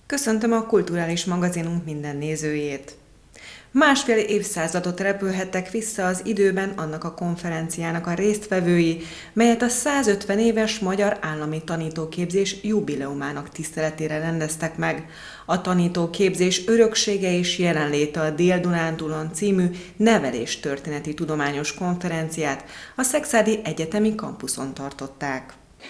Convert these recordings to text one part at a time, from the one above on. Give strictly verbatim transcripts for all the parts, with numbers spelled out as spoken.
Köszöntöm a kulturális magazinunk minden nézőjét. Másfél évszázadot repülhettek vissza az időben annak a konferenciának a résztvevői, melyet a százötven éves Magyar Állami Tanítóképzés jubileumának tiszteletére rendeztek meg. A tanítóképzés öröksége és jelenléte a Dél-Dunántúlon című neveléstörténeti tudományos konferenciát a Szekszárdi Egyetemi Kampuszon tartották.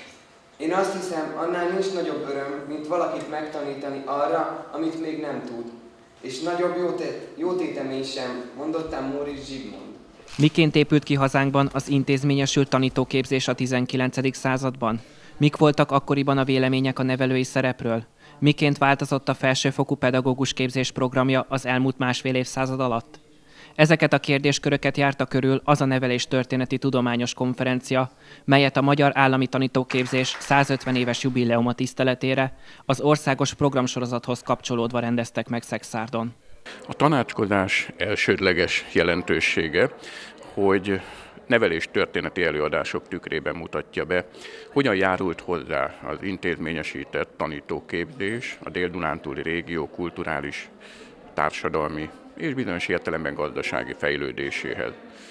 Én azt hiszem, annál nincs nagyobb öröm, mint valakit megtanítani arra, amit még nem tud. És nagyobb jótétemény sem, mondottám Móricz Zsigmond. Miként épült ki hazánkban az intézményesült tanítóképzés a tizenkilencedik században? Mik voltak akkoriban a vélemények a nevelői szerepről? Miként változott a felsőfokú pedagógus képzés programja az elmúlt másfél évszázad alatt? Ezeket a kérdésköröket járta körül az a neveléstörténeti tudományos konferencia, melyet a Magyar Állami Tanítóképzés százötven éves jubileuma tiszteletére az országos programsorozathoz kapcsolódva rendeztek meg Szekszárdon. A tanácskozás elsődleges jelentősége, hogy neveléstörténeti előadások tükrében mutatja be, hogyan járult hozzá az intézményesített tanítóképzés a dél-dunántúli régió kulturális, társadalmi és bizonyos értelemben gazdasági fejlődéséhez.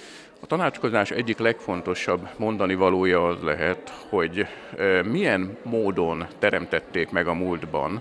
A tanácskozás egyik legfontosabb mondani valója az lehet, hogy milyen módon teremtették meg a múltban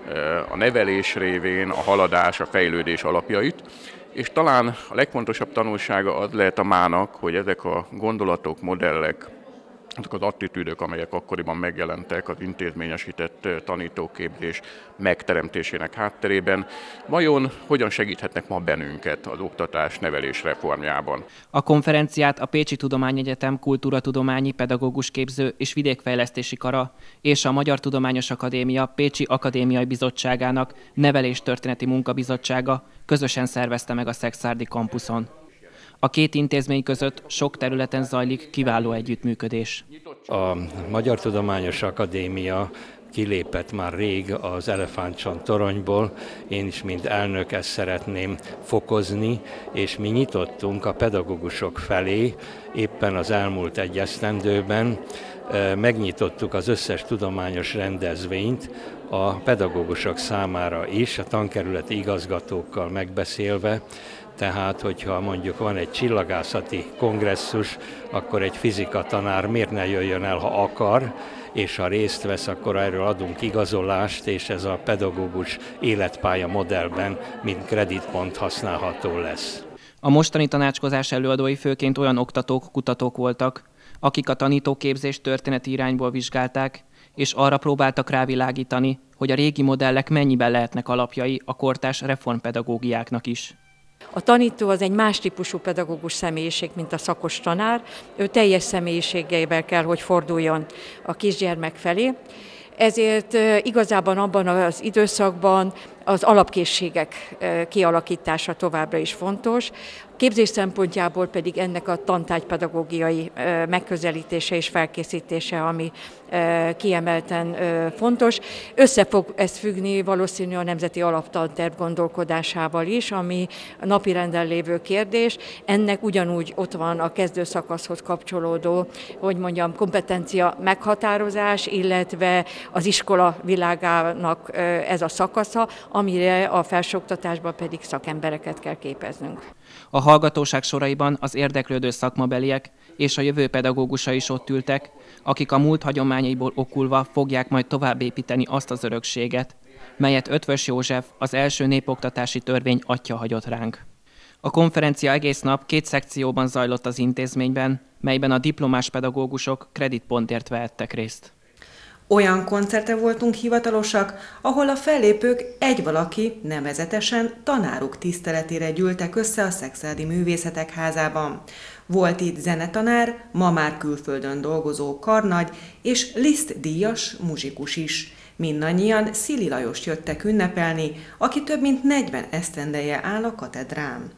a nevelés révén a haladás, a fejlődés alapjait, és talán a legfontosabb tanulsága az lehet a mának, hogy ezek a gondolatok, modellek, azok az attitűdök, amelyek akkoriban megjelentek az intézményesített tanítóképzés megteremtésének hátterében, vajon hogyan segíthetnek ma bennünket az oktatás nevelés reformjában? A konferenciát a Pécsi Tudományegyetem Kultúratudományi Pedagógusképző és Vidékfejlesztési Kara és a Magyar Tudományos Akadémia Pécsi Akadémiai Bizottságának Neveléstörténeti Munkabizottsága közösen szervezte meg a Szekszárdi kampuszon. A két intézmény között sok területen zajlik kiváló együttműködés. A Magyar Tudományos Akadémia kilépett már rég az elefántcsont toronyból, én is, mint elnök, ezt szeretném fokozni, és mi nyitottunk a pedagógusok felé éppen az elmúlt egy esztendőben, megnyitottuk az összes tudományos rendezvényt a pedagógusok számára is, a tankerületi igazgatókkal megbeszélve. Tehát, hogyha mondjuk van egy csillagászati kongresszus, akkor egy fizika tanár miért ne jöjjön el, ha akar, és ha részt vesz, akkor erről adunk igazolást, és ez a pedagógus életpálya modellben, mint kreditpont használható lesz. A mostani tanácskozás előadói főként olyan oktatók, kutatók voltak, akik a tanítóképzést történeti irányból vizsgálták, és arra próbáltak rávilágítani, hogy a régi modellek mennyiben lehetnek alapjai a kortárs reformpedagógiáknak is. A tanító az egy más típusú pedagógus személyiség, mint a szakos tanár. Ő teljes személyiségeivel kell, hogy forduljon a kisgyermek felé. Ezért igazában abban az időszakban az alapkészségek kialakítása továbbra is fontos. A képzés szempontjából pedig ennek a tantárgypedagógiai megközelítése és felkészítése, ami kiemelten fontos. Össze fog ez függni valószínű a Nemzeti Alaptanterv gondolkodásával is, ami a napirenden lévő kérdés. Ennek ugyanúgy ott van a kezdőszakaszhoz kapcsolódó, hogy mondjam, kompetencia meghatározás, illetve az iskola világának ez a szakasza, amire a felsőoktatásban pedig szakembereket kell képeznünk. A hallgatóság soraiban az érdeklődő szakmabeliek és a jövő pedagógusai is ott ültek, akik a múlt hagyományaiból okulva fogják majd továbbépíteni azt az örökséget, melyet Eötvös József, az első népoktatási törvény atya hagyott ránk. A konferencia egész nap két szekcióban zajlott az intézményben, melyben a diplomás pedagógusok kreditpontért vehettek részt. Olyan koncertre voltunk hivatalosak, ahol a fellépők egy valaki, nevezetesen tanárok tiszteletére gyűltek össze a Szekszárdi Művészetek Házában. Volt itt zenetanár, ma már külföldön dolgozó karnagy és Liszt díjas muzsikus is. Mindannyian Szili Lajost jöttek ünnepelni, aki több mint negyven esztendeje áll a katedrán.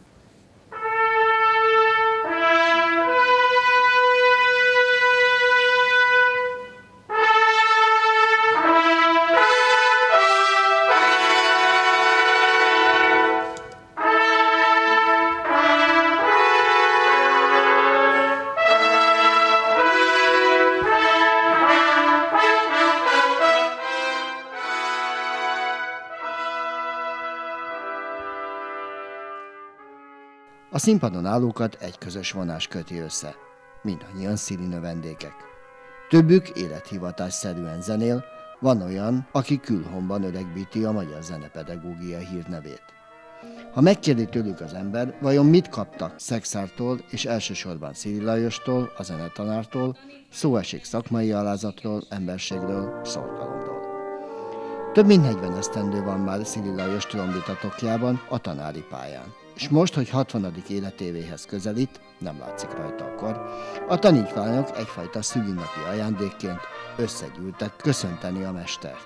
A színpadon állókat egy közös vonás köti össze. Mindannyian Szili növendékek. Többük élethivatásszerűen zenél, van olyan, aki külhomban öregbíti a magyar zenepedagógia hírnevét. Ha megkérdi tőlük az ember, vajon mit kaptak Szekszártól és elsősorban Szili Lajostól, a zenetanártól, szó esik szakmai alázatról, emberségről, szorgalomról. Több mint negyven esztendő van már Szili Lajos trombita tokjában, a tanári pályán. És most, hogy hatvanadik életévéhez közelít, nem látszik rajta a kor, a tanítványok egyfajta szülinapi ajándékként összegyűltek köszönteni a mestert.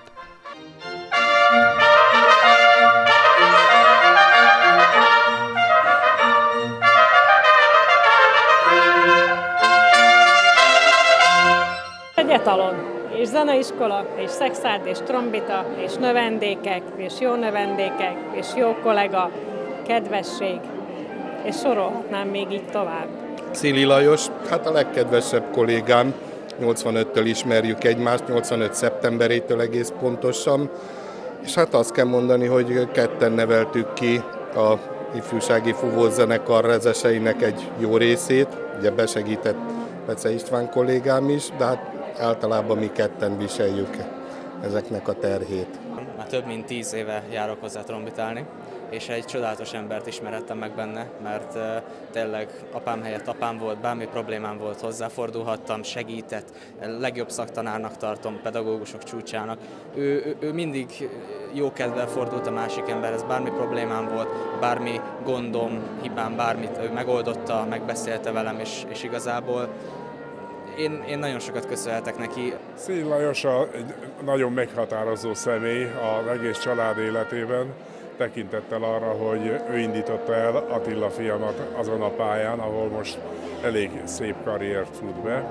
Egy etalon, és zeneiskola, és Szekszárd, és trombita, és növendékek, és jó növendékek, és jó kollega, kedvesség, és sorolhatnám még így tovább. Szili Lajos, hát a legkedvesebb kollégám, nyolcvanöttől ismerjük egymást, nyolcvanöt szeptemberétől egész pontosan, és hát azt kell mondani, hogy ketten neveltük ki a ifjúsági fúvózenekar rezeseinek egy jó részét, ugye besegített Pece István kollégám is, de hát általában mi ketten viseljük ezeknek a terhét. Már több mint tíz éve járok hozzá trombitálni, és egy csodálatos embert ismerettem meg benne, mert uh, tényleg apám helyett apám volt, bármi problémám volt, hozzáfordulhattam, segített, legjobb szaktanárnak tartom, pedagógusok csúcsának. Ő, ő, ő mindig jókedvel fordult a másik emberhez, bármi problémám volt, bármi gondom, hibám, bármit ő megoldotta, megbeszélte velem, és, és igazából Én, én nagyon sokat köszönhetek neki. Szili Lajos egy nagyon meghatározó személy az egész család életében, tekintettel arra, hogy ő indította el Attila fiamat azon a pályán, ahol most elég szép karriert fut be.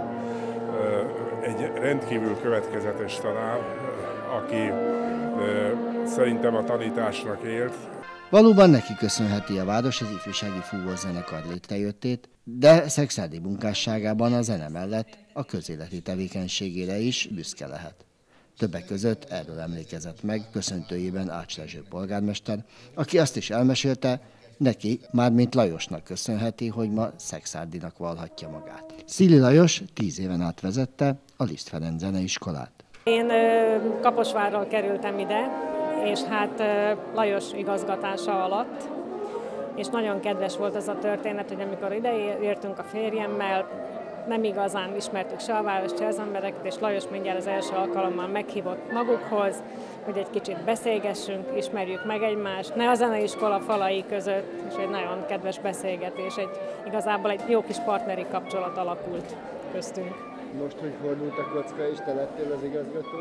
Egy rendkívül következetes tanár, aki szerintem a tanításnak élt. Valóban neki köszönheti a város az ifjúsági fúvózenekar létrejöttét, de szekszárdi munkásságában a zene mellett a közéleti tevékenységére is büszke lehet. Többek között erről emlékezett meg köszöntőjében Ács Rezső polgármester, aki azt is elmesélte, neki, mármint Lajosnak köszönheti, hogy ma szekszárdinak vallhatja magát. Szili Lajos tíz éven át vezette a Liszt Ferenc zeneiskolát. Én Kaposvárról kerültem ide, és hát Lajos igazgatása alatt, és nagyon kedves volt az a történet, hogy amikor ide értünk a férjemmel, nem igazán ismertük se a város, se az embereket, és Lajos mindjárt az első alkalommal meghívott magukhoz, hogy egy kicsit beszélgessünk, ismerjük meg egymást, ne a zeneiskola falai között, és egy nagyon kedves beszélgetés, egy, igazából egy jó kis partneri kapcsolat alakult köztünk. Most, hogy fordult a kocka, és te lettél az igazgató?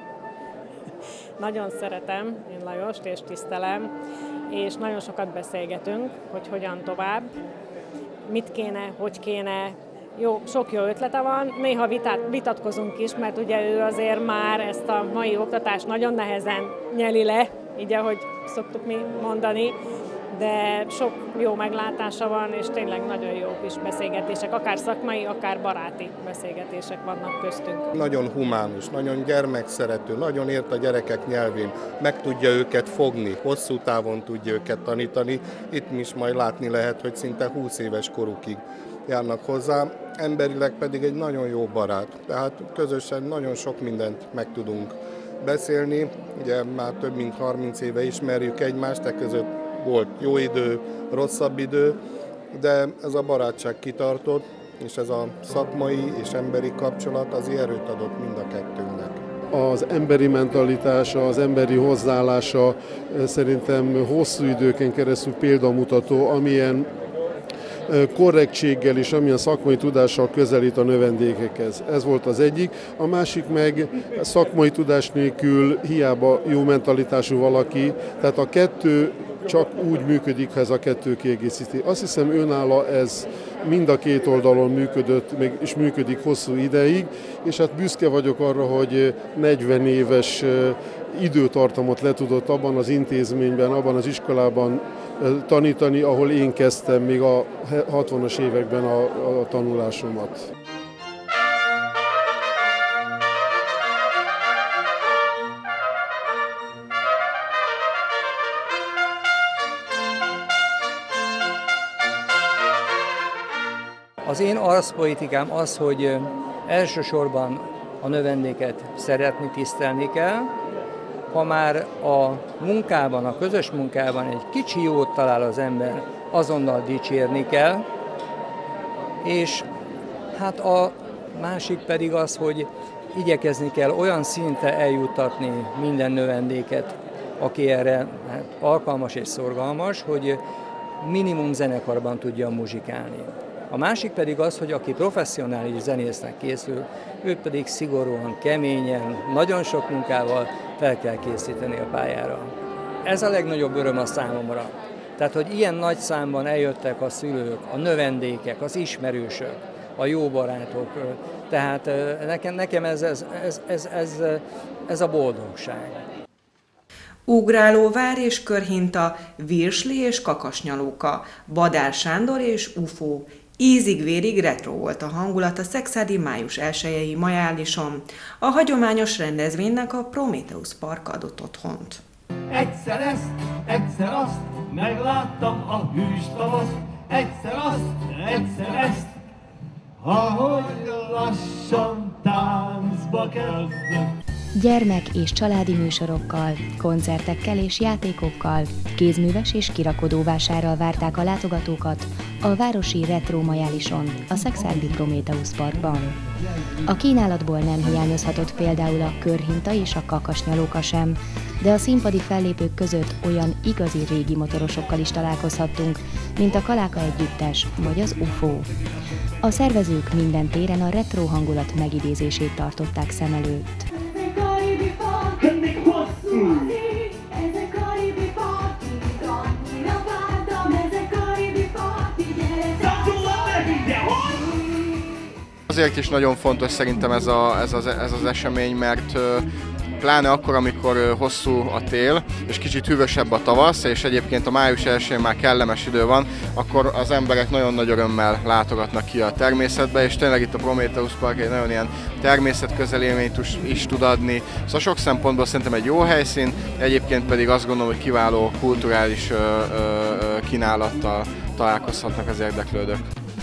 Nagyon szeretem én Lajost, és tisztelem, és nagyon sokat beszélgetünk, hogy hogyan tovább, mit kéne, hogy kéne. Jó, sok jó ötlete van, néha vitát, vitatkozunk is, mert ugye ő azért már ezt a mai oktatást nagyon nehezen nyeli le, így ahogy szoktuk mi mondani, de sok jó meglátása van, és tényleg nagyon jó kis beszélgetések, akár szakmai, akár baráti beszélgetések vannak köztünk. Nagyon humánus, nagyon gyermekszerető, nagyon ért a gyerekek nyelvén, meg tudja őket fogni, hosszú távon tudja őket tanítani, itt is majd látni lehet, hogy szinte húsz éves korukig járnak hozzá, emberileg pedig egy nagyon jó barát, tehát közösen nagyon sok mindent meg tudunk beszélni, ugye már több mint harminc éve ismerjük egymást, e között volt jó idő, rosszabb idő, de ez a barátság kitartott, és ez a szakmai és emberi kapcsolat az erőt adott mind a kettőnknek. Az emberi mentalitása, az emberi hozzáállása szerintem hosszú időken keresztül példamutató, amilyen korrektséggel és amilyen szakmai tudással közelít a növendékekhez. Ez volt az egyik. A másik meg szakmai tudás nélkül hiába jó mentalitású valaki, tehát a kettő csak úgy működik, ha ez a kettő kiegészíti. Azt hiszem önálló ez mind a két oldalon működött, és működik hosszú ideig, és hát büszke vagyok arra, hogy negyven éves időtartamot le tudott abban az intézményben, abban az iskolában tanítani, ahol én kezdtem még a hatvanas években a, a tanulásomat. Az én arszpolitikám az, hogy elsősorban a növendéket szeretni, tisztelni kell. Ha már a munkában, a közös munkában egy kicsi jót talál az ember, azonnal dicsérni kell. És hát a másik pedig az, hogy igyekezni kell olyan szintre eljuttatni minden növendéket, aki erre hát, alkalmas és szorgalmas, hogy minimum zenekarban tudja muzsikálni. A másik pedig az, hogy aki professzionális zenésznek készül, őt pedig szigorúan, keményen, nagyon sok munkával fel kell készíteni a pályára. Ez a legnagyobb öröm a számomra. Tehát, hogy ilyen nagy számban eljöttek a szülők, a növendékek, az ismerősök, a jó barátok. Tehát nekem, nekem ez, ez, ez, ez, ez, ez a boldogság. Ugrálóvár és körhinta, virsli és kakasnyalóka, Badár Sándor és ufó. Ízig-vérig retro volt a hangulat a szekszárdi május elsejei majálison. A hagyományos rendezvénynek a Prométheusz Park adott otthont. Egyszer ezt, egyszer azt, megláttam a hűs tavaszt, egyszer azt, egyszer ezt, ahogy lassan táncba kezdett. Gyermek és családi műsorokkal, koncertekkel és játékokkal, kézműves és kirakodóvásárral várták a látogatókat a városi retro majálison, a szekszárdi Prométheusz Parkban. A kínálatból nem hiányozhatott például a körhinta és a kakasnyalóka sem, de a színpadi fellépők között olyan igazi régi motorosokkal is találkozhattunk, mint a Kaláka Együttes vagy az ufó. A szervezők minden téren a retro hangulat megidézését tartották szem előtt. Azért is nagyon fontos szerintem ez, a, ez, az, ez az esemény, mert pláne akkor, amikor hosszú a tél, és kicsit hűvösebb a tavasz, és egyébként a május elsején már kellemes idő van, akkor az emberek nagyon nagy örömmel látogatnak ki a természetbe, és tényleg itt a Prométheusz Park egy nagyon ilyen természetközeli élményt is tud adni. Szóval sok szempontból szerintem egy jó helyszín, egyébként pedig azt gondolom, hogy kiváló kulturális ö, ö, kínálattal találkozhatnak az érdeklődők.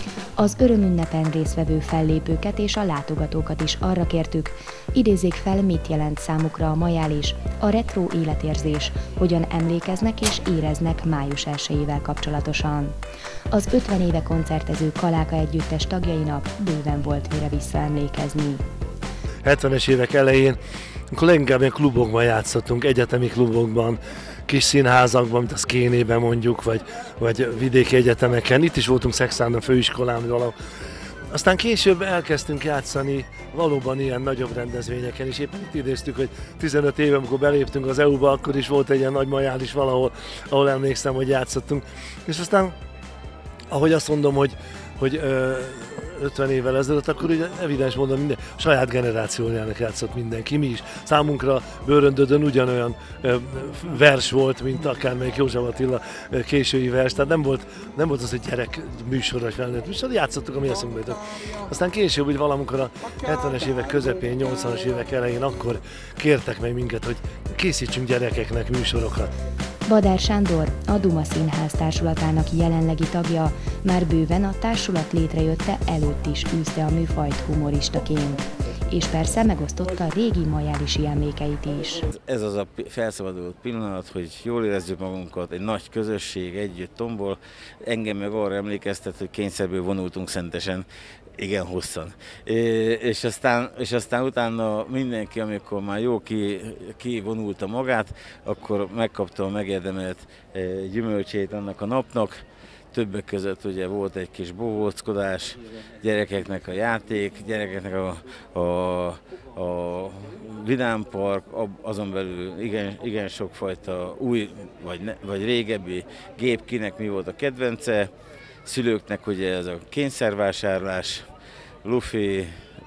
Az örömünnepen résztvevő fellépőket és a látogatókat is arra kértük, idézzék fel, mit jelent számukra a majális, a retro életérzés, hogyan emlékeznek és éreznek május elsejével kapcsolatosan. Az ötven éve koncertező Kaláka Együttes tagjainak bőven volt mire visszaemlékezni. hetvenes évek elején, akkor leginkább ilyen klubokban játszottunk, egyetemi klubokban, kis színházakban, mint a Szkénében mondjuk, vagy, vagy vidéki egyetemeken. Itt is voltunk Szexárdon, főiskolán, valahol. Aztán később elkezdtünk játszani valóban ilyen nagyobb rendezvényeken, és éppen itt idéztük, hogy tizenöt éve, amikor beléptünk az é u-ba, akkor is volt egy ilyen nagy majális valahol, ahol emlékszem, hogy játszottunk. És aztán, ahogy azt mondom, hogy, hogy ö, ötven évvel ezelőtt, akkor ugye evidens módon minden saját generációjának játszott mindenki, mi is. Számunkra Bőröndödön ugyanolyan ö, vers volt, mint akármelyik József Attila ö, késői vers, tehát nem volt, nem volt az, hogy gyerek műsor vagy felnőtt műsor, játszottuk, ami eszünkbe jutott. Aztán később, úgy valamikor a hetvenes évek közepén, nyolcvanas évek elején, akkor kértek meg minket, hogy készítsünk gyerekeknek műsorokat. Badár Sándor, a Duma Színház társulatának jelenlegi tagja, már bőven a társulat létrejötte előtt is űzte a műfajt humoristaként. És persze megosztotta a régi majálisi emlékeit is. Ez az a felszabadult pillanat, hogy jól érezzük magunkat, egy nagy közösség együtt tombol. Engem meg arra emlékeztet, hogy kényszerből vonultunk Szentesen, igen hosszan. És aztán, és aztán utána mindenki, amikor már jó ki, kivonulta magát, akkor megkapta a megérdemelt gyümölcsét annak a napnak. Többek között ugye volt egy kis bohóckodás, gyerekeknek a játék, gyerekeknek a, a, a vidámpark, azon belül igen, igen sokfajta új vagy, ne, vagy régebbi gép, kinek mi volt a kedvence, szülőknek ugye ez a kényszervásárlás, lufi,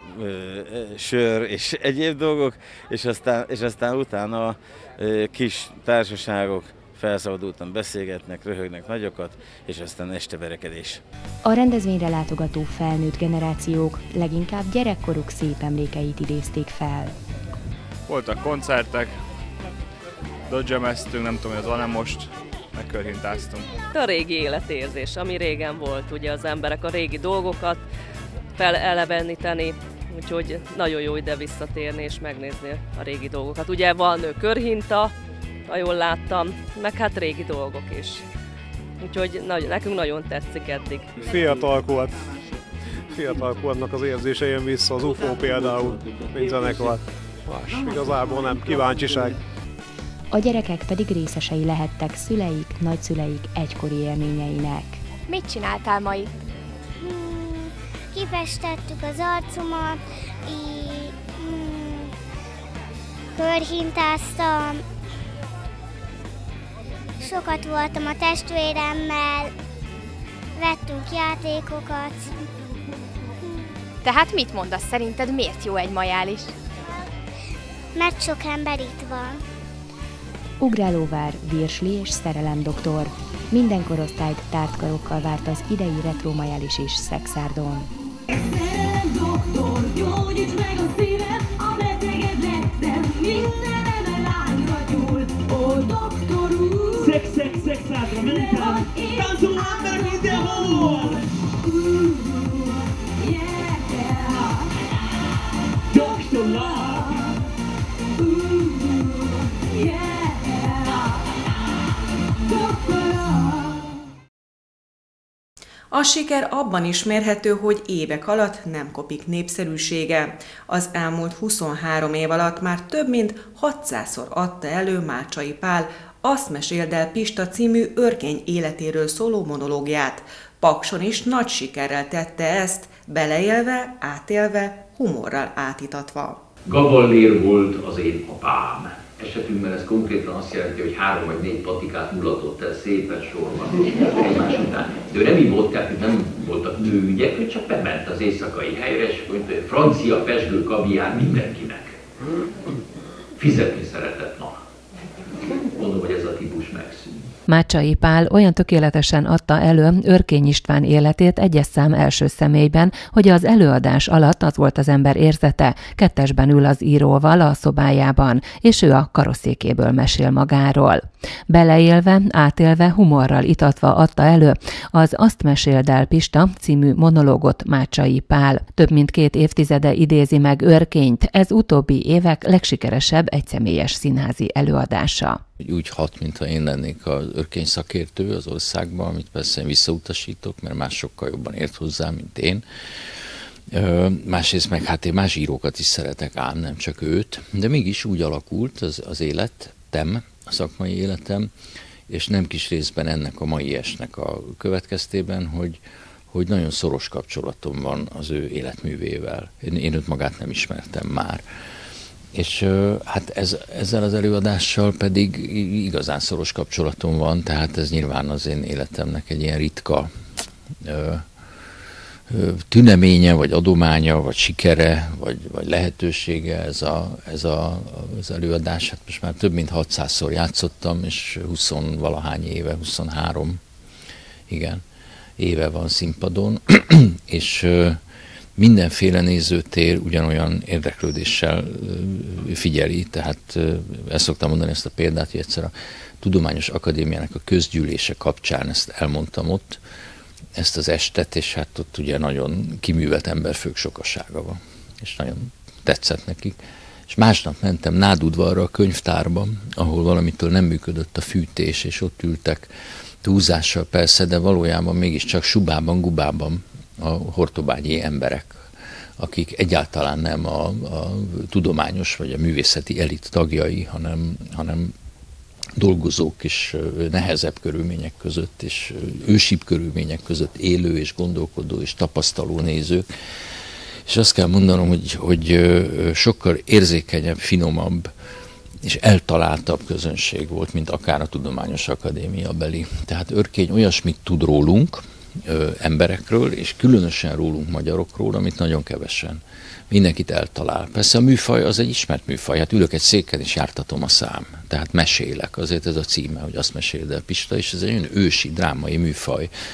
sör és egyéb dolgok, és aztán, és aztán utána kis társaságok felszabadultan beszélgetnek, röhögnek nagyokat, és aztán este verekedés. A rendezvényre látogató felnőtt generációk leginkább gyerekkoruk szép emlékeit idézték fel. Voltak koncertek, dodgemeztünk, nem tudom, hogy az van-e most, meg körhintáztunk. A régi életérzés, ami régen volt, ugye az emberek a régi dolgokat feleleveníteni, úgyhogy nagyon jó ide visszatérni és megnézni a régi dolgokat. Ugye van körhinta, ha jól láttam, meg hát régi dolgok is. Úgyhogy nagy, nekünk nagyon tetszik eddig. Fiatalkort. Fiatalkornak az érzése jön vissza, az u f o például, mint zenekar. Más, igazából nem, kíváncsiság. A gyerekek pedig részesei lehettek szüleik, nagyszüleik egykori élményeinek. Mit csináltál ma itt? Hmm, kifestettük az arcomat, így, hmm, körhintáztam, sokat voltam a testvéremmel, vettünk játékokat. Tehát mit mondasz, szerinted miért jó egy majális? Mert sok ember itt van. Ugrálóvár, virsli és szerelemdoktor. Minden korosztályt tárt karokkal várt az idei retro majális is Szekszárdon. Szerelemdoktor, gyógyíts meg a szívem, a beteged lettem, mindenem lányra gyúl, ó doktor úr! Szex, szex, Szekszárdra mentem, táncoló emberek mindenhol! Doktor Love! A siker abban is mérhető, hogy évek alatt nem kopik népszerűsége. Az elmúlt huszonhárom év alatt már több mint hatszázszor adta elő Mácsai Pál Azt meséld el Pista című örkény életéről szóló monológiát. Pakson is nagy sikerrel tette ezt, beleélve, átélve, humorral átítatva. Gaballér volt az én apám. Esetünkben ez konkrétan azt jelenti, hogy három vagy négy patikát mulatott el szépen sorban egymás után. De ő nem ivott, tehát nem voltak nőügyek, ő csak bement az éjszakai helyre, és mondta, hogy francia pezsgő kaviár mindenkinek. Fizetni szeretett, na. Mondom, hogy ez a típus megszűnt. Mácsai Pál olyan tökéletesen adta elő Örkény István életét egyes szám első személyben, hogy az előadás alatt az volt az ember érzete, kettesben ül az íróval a szobájában, és ő a karosszékéből mesél magáról. Beleélve, átélve, humorral itatva adta elő az Azt meséld el Pista című monológot Mácsai Pál. Több mint két évtizede idézi meg Örkényt, ez utóbbi évek legsikeresebb egyszemélyes színházi előadása. Úgy hat, mintha én lennék az örkény szakértő az országban, amit persze én visszautasítok, mert más sokkal jobban ért hozzá, mint én. Másrészt meg hát én más írókat is szeretek ám, nem csak őt, de mégis úgy alakult az, az életem, a szakmai életem, és nem kis részben ennek a mai esnek a következtében, hogy, hogy nagyon szoros kapcsolatom van az ő életművével. Én, én őt magát nem ismertem már. És hát ez, ezzel az előadással pedig igazán szoros kapcsolatom van, tehát ez nyilván az én életemnek egy ilyen ritka ö, ö, tüneménye, vagy adománya, vagy sikere, vagy, vagy lehetősége ez, a, ez a, az előadás. Hát most már több mint hatszázszor játszottam, és huszonvalahány éve, huszonhárom, igen, éve van színpadon, és mindenféle nézőtér ugyanolyan érdeklődéssel figyeli, tehát ezt szoktam mondani ezt a példát, hogy egyszer a Tudományos Akadémiának a közgyűlése kapcsán ezt elmondtam ott, ezt az estet, és hát ott ugye nagyon kiművelt emberfők sokasága van, és nagyon tetszett nekik. És másnap mentem Nádudvarra a könyvtárban, ahol valamitől nem működött a fűtés, és ott ültek túlzással persze, de valójában mégiscsak subában, gubában a hortobágyi emberek, akik egyáltalán nem a, a tudományos vagy a művészeti elit tagjai, hanem, hanem dolgozók és nehezebb körülmények között, és ősibb körülmények között élő és gondolkodó és tapasztaló nézők. És azt kell mondanom, hogy, hogy sokkal érzékenyebb, finomabb és eltaláltabb közönség volt, mint akár a Tudományos Akadémia beli. Tehát Örkény olyasmit tud rólunk, Ö, emberekről, és különösen rólunk magyarokról, amit nagyon kevesen. Mindenkit eltalál. Persze a műfaj az egy ismert műfaj, hát ülök egy széken és jártatom a szám. Tehát mesélek, azért ez a címe, hogy Azt meséld el Pista, és ez egy olyan ősi, drámai műfaj.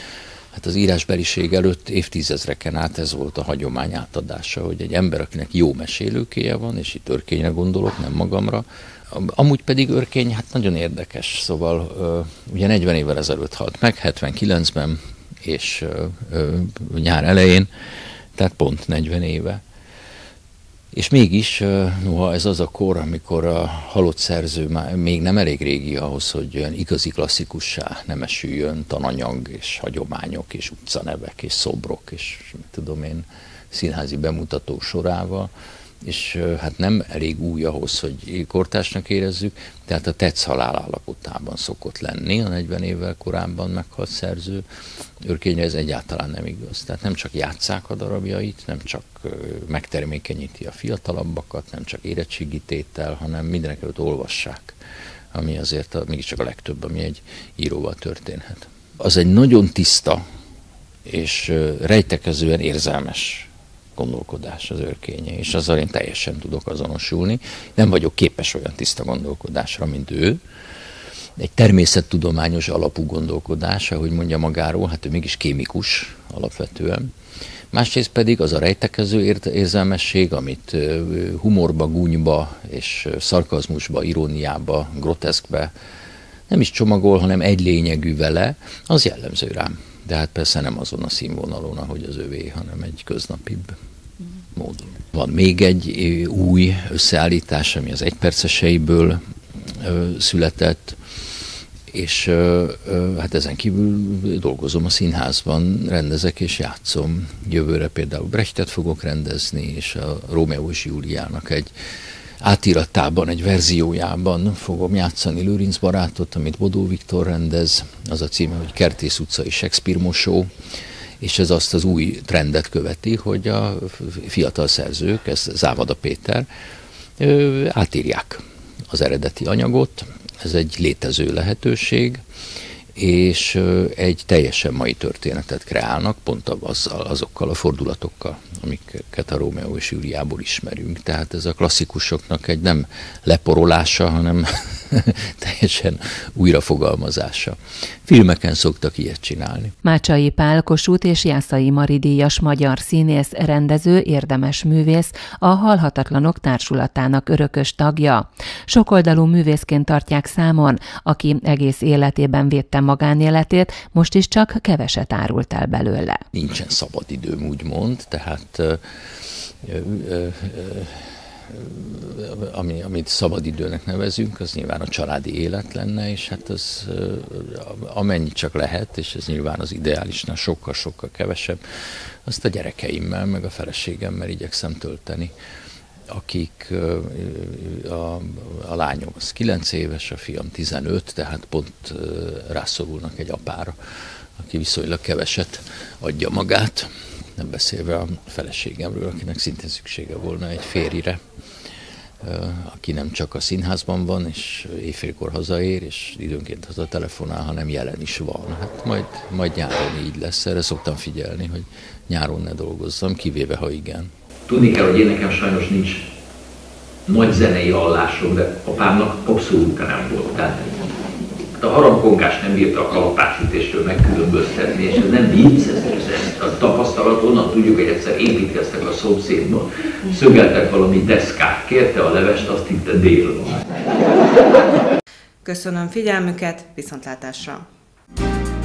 Hát az írásbeliség előtt évtizedeken át ez volt a hagyomány átadása, hogy egy ember, akinek jó mesélőkéje van, és itt Örkényre gondolok, nem magamra, amúgy pedig Örkény hát nagyon érdekes, szóval ugye negyven évvel ezelőtt halt meg, hetvenkilencben, és nyár elején, tehát pont negyven éve. És mégis, noha ez az a kor, amikor a halott szerző már még nem elég régi ahhoz, hogy olyan igazi klasszikussá nemesüljön tananyag és hagyományok és utcanevek és szobrok és mit tudom én, színházi bemutató sorával, és hát nem elég új ahhoz, hogy kortársnak érezzük, tehát a tetsz halál állapotában szokott lenni a negyven évvel korábban meghalt szerző. Örkényre ez egyáltalán nem igaz. Tehát nem csak játsszák a darabjait, nem csak megtermékenyíti a fiatalabbakat, nem csak érettségítéttel, hanem mindenekelőtt olvassák, ami azért a, mégiscsak a legtöbb, ami egy íróval történhet. Az egy nagyon tiszta és rejtekezően érzelmes gondolkodás az Örkénye, és azzal én teljesen tudok azonosulni. Nem vagyok képes olyan tiszta gondolkodásra, mint ő. Egy természettudományos alapú gondolkodás, ahogy mondja magáról, hát ő mégis kémikus alapvetően. Másrészt pedig az a rejtekező érzelmesség, amit humorba, gúnyba és szarkazmusba, iróniába, groteszkbe nem is csomagol, hanem egy lényegű vele, az jellemző rám. De hát persze nem azon a színvonalon, ahogy az övé, hanem egy köznapibb módon. Van még egy új összeállítás, ami az egyperceseiből született, és hát ezen kívül dolgozom a színházban, rendezek és játszom. Jövőre például Brechtet fogok rendezni, és a Rómeó és Júliának egy átiratában, egy verziójában fogom játszani Lőrinc barátot, amit Bodó Viktor rendez. Az a címe, hogy Kertész utcai Shakespeare mosó, és ez azt az új trendet követi, hogy a fiatal szerzők, ez Závada Péter, átírják az eredeti anyagot. Ez egy létező lehetőség, és egy teljesen mai történetet kreálnak, pont azzal, azokkal a fordulatokkal, amiket a Rómeó és Júliából ismerünk. Tehát ez a klasszikusoknak egy nem leporolása, hanem teljesen újrafogalmazása. Filmeken szoktak ilyet csinálni. Mácsai Pál, Kossuth és Jászai Mari díjas magyar színész, rendező, érdemes művész, a Halhatatlanok Társulatának örökös tagja. Sokoldalú művészként tartják számon, aki egész életében védte magánéletét, most is csak keveset árult el belőle. Nincsen szabadidőm, úgymond, tehát ö, ö, ö, Ami, amit szabadidőnek nevezünk, az nyilván a családi élet lenne, és hát az amennyit csak lehet, és ez nyilván az ideálisnál sokkal-sokkal kevesebb, azt a gyerekeimmel, meg a feleségemmel igyekszem tölteni, akik a, a lányom az kilenc éves, a fiam tizenöt, tehát pont rászorulnak egy apára, aki viszonylag keveset adja magát, nem beszélve a feleségemről, akinek szintén szüksége volna egy férjire, aki nem csak a színházban van, és éjfélkor hazaér, és időnként hazatelefonál, hanem jelen is van. Hát majd, majd nyáron így lesz, erre szoktam figyelni, hogy nyáron ne dolgozzam, kivéve, ha igen. Tudni kell, hogy én nekem sajnos nincs nagy zenei hallásom, de apámnak abszolút nem volt. Tehát a harangkongás nem bírta a kalapácsütésről megkülönböztetni, és ez nem vicc, ez a tapasztalat, onnan tudjuk, hogy egyszer építkeztek a szomszédban, szögeltek valami deszkát, kérte a levest, azt hitte dél van. Köszönöm figyelmüket, viszontlátásra!